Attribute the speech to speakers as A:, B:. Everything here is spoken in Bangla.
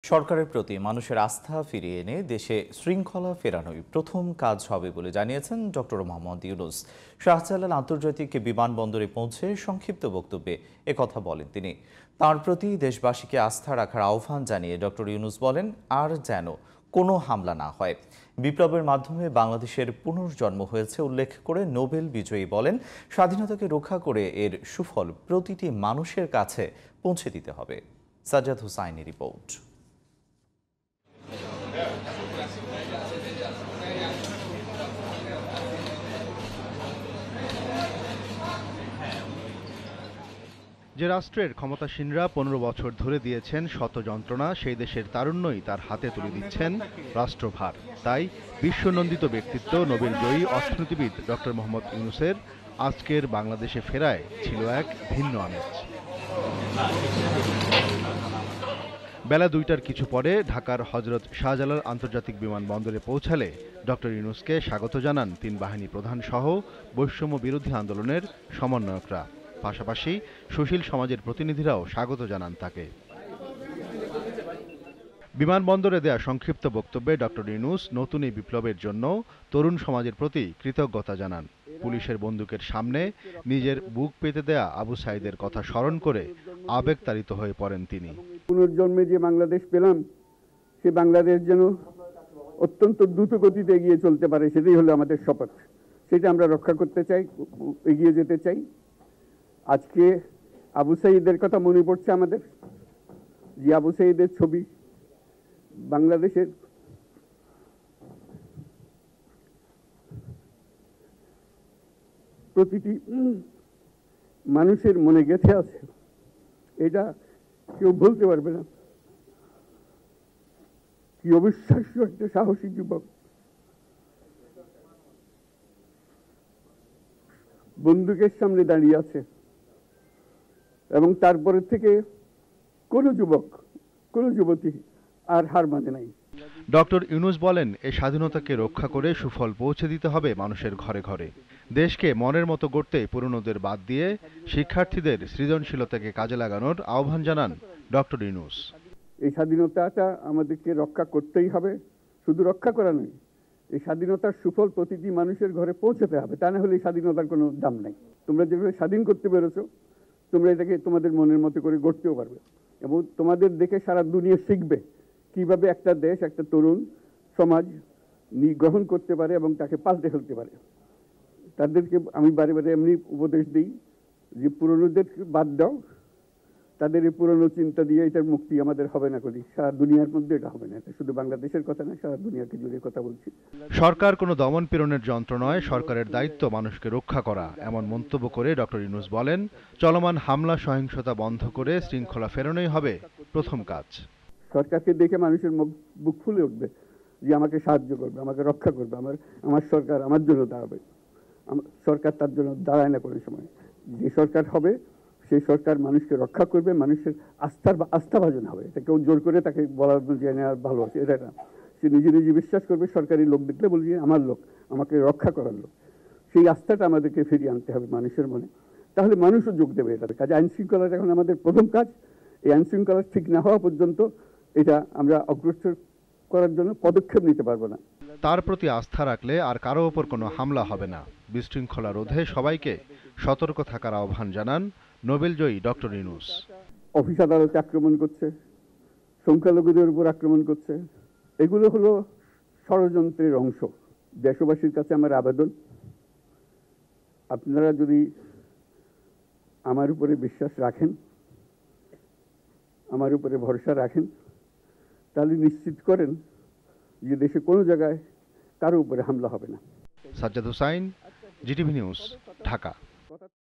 A: সরকারের প্রতি মানুষের আস্থা ফিরিয়ে এনে দেশে শৃঙ্খলা ফেরানোই প্রথম কাজ হবে বলে জানিয়েছেন ডক্টর মোহাম্মদ ইউনূস। শাহজালাল আন্তর্জাতিক বিমানবন্দরে পৌঁছে সংক্ষিপ্ত বক্তব্যে একথা বলেন তিনি। তার প্রতি দেশবাসীকে আস্থা রাখার আহ্বান জানিয়ে ডক্টর ইউনূস বলেন, আর যেন কোনো হামলা না হয়। বিপ্লবের মাধ্যমে বাংলাদেশের পুনর্জন্ম হয়েছে উল্লেখ করে নোবেল বিজয়ী বলেন, স্বাধীনতাকে রক্ষা করে এর সুফল প্রতিটি মানুষের কাছে পৌঁছে দিতে হবে। সাজ্জাদ হোসাইনের রিপোর্ট।
B: যে রাষ্ট্রের ক্ষমতাসীনরা ১৫ বছর ধরে দিয়েছেন শত যন্ত্রণা, সেই দেশের তারুণ্যই তার হাতে তুলে দিচ্ছেন রাষ্ট্রভার। তাই বিশ্বনন্দিত ব্যক্তিত্ব নোবেলজয়ী অর্থনীতিবিদ ডক্টর মোহাম্মদ ইউনূসের আজকের বাংলাদেশে ফেরায় ছিল এক ভিন্ন আমেজ। বেলা ২টার কিছু পরে ঢাকার হযরত শাহজালাল আন্তর্জাতিক বিমানবন্দরে পৌঁছালে ডক্টর ইউনূসকে স্বাগত জানান তিন বাহিনী প্রধান সহ বৈষম্য বিরোধী আন্দোলনের সমন্বয়করা। পাশাপাশি সুশীল সমাজের প্রতিনিধিরাও স্বাগত জানান তাকে। বিমানবন্দরে দেয়া সংক্ষিপ্ত বক্তব্যে ডক্টর ইউনূস নতুন এই বিপ্লবের জন্য তরুণ সমাজের প্রতি কৃতজ্ঞতা জানান। পুলিশের বন্দুকের সামনে নিজের বুক পেতে দেয়া আবু সাঈদের কথা স্মরণ করে আবেগতাড়িত হয়ে পড়েন তিনি।
C: পুনর্জন্মে যে বাংলাদেশ পেলাম, সে বাংলাদেশ যেন অত্যন্ত দ্রুত গতিতে এগিয়ে চলতে পারে, সেটাই হলো আমাদের শপথ। সেটা আমরা রক্ষা করতে চাই, এগিয়ে যেতে চাই। আজকে আবু সাঈদের কথা মনে পড়ছে আমাদের, যে আবু সাঈদের ছবি বাংলাদেশের প্রতিটি মানুষের মনে গেঁথে আছে। এটা কেউ বলতে পারবে না। কি অবিশ্বাস্য একটা সাহসী যুবক, বন্দুকের সামনে দাঁড়িয়ে আছে, এবং তারপরে থেকে কোনো যুবক, কোনো যুবতী আর হার মানে নাই।
B: ডক্টর ইউনূস বলেন, এই স্বাধীনতাকে রক্ষা করে সুফল পৌঁছে দিতে হবে মানুষের ঘরে ঘরে। দেশকে মনের মতো গড়তে পুরনোদের বাদ দিয়ে শিক্ষার্থীদের সৃজনশীলতাকে কাজে লাগানোর আহ্বান জানান ডক্টর ইউনূস।
C: এই স্বাধীনতাটা আমাদেরকে রক্ষা করতেই হবে। শুধু রক্ষা করা নয়, এই স্বাধীনতার সুফল প্রতিটি মানুষের ঘরে পৌঁছাতে হবে। তা না হলে এই স্বাধীনতার কোনো দাম নাই। তোমরা যেভাবে স্বাধীন করতে পেরেছো, তোমরা এটাকে তোমাদের মনের মতো করে গড়তেও পারবে, এবং তোমাদের দেখে সারা দুনিয়া শিখবে কিভাবে একটা দেশ, একটা তরুণ সমাজ গ্রহণ করতে পারে এবং তাকে পাল্টে ফেলতে পারে। তাদেরকে আমি বারে বারে এমনি উপদেশ দিই যে পুরনোদের বাদ দাও, তাদের এই পুরনো চিন্তা দিয়ে এটার মুক্তি আমাদের হবে না। করি সারা দুনিয়ার মধ্যে এটা হবে না। এটা শুধু বাংলাদেশের কথা না, সারা দুনিয়াকে জুড়ে কথা বলছি।
B: সরকার কোনো দমন পীড়নের যন্ত্র নয়, সরকারের দায়িত্ব মানুষকে রক্ষা করা, এমন মন্তব্য করে ডক্টর ইউনূস বলেন, চলমান হামলা সহিংসতা বন্ধ করে শৃঙ্খলা ফেরানোই হবে প্রথম কাজ।
C: সরকারকে দেখে মানুষের বুক ফুলে উঠবে যে আমাকে সাহায্য করবে, আমাকে রক্ষা করবে, আমার সরকার আমার জন্য দাঁড়াবে। সরকার তার জন্য দাঁড়ায় না কোনো সময়। যে সরকার হবে সেই সরকার মানুষকে রক্ষা করবে, মানুষের আস্থাভাজন হবে। এটা কেউ জোর করে তাকে বলার যে ভালো আছে এটা না। সে নিজে নিজে বিশ্বাস করবে, সরকারি লোক দেখলে বলবে আমার লোক, আমাকে রক্ষা করার লোক। সেই আস্থাটা আমাদেরকে ফিরিয়ে আনতে হবে মানুষের মনে। তাহলে মানুষও যোগ দেবে এটার কাজে। আইন শৃঙ্খলাটা এখন আমাদের প্রথম কাজ। এই আইন শৃঙ্খলা ঠিক না হওয়া পর্যন্ত এটা আমরা অগ্রসর করার জন্য পদক্ষেপ নিতে পারবো না।
B: তার প্রতি আস্থা রাখলে আর কারো ওপর কোনো হামলা হবে না। বিশৃঙ্খলা রোধে সবাইকে সতর্ক থাকার আহ্বান জানান নোবেলজয়ী ডক্টর ইউনূস।
C: অফিস আদালতে আক্রমণ করছে, সংখ্যালঘুদের উপর আক্রমণ করছে, এগুলো হলো ষড়যন্ত্রের অংশ। দেশবাসীর কাছে আমার আবেদন, আপনারা যদি আমার উপরে বিশ্বাস রাখেন, আমার উপরে ভরসা রাখেন, তাহলে নিশ্চিত করেন যে দেশে কোনো জায়গায় কারো উপরে হামলা হবে না।
B: Sajjad Hossain, GTV news, Dhaka.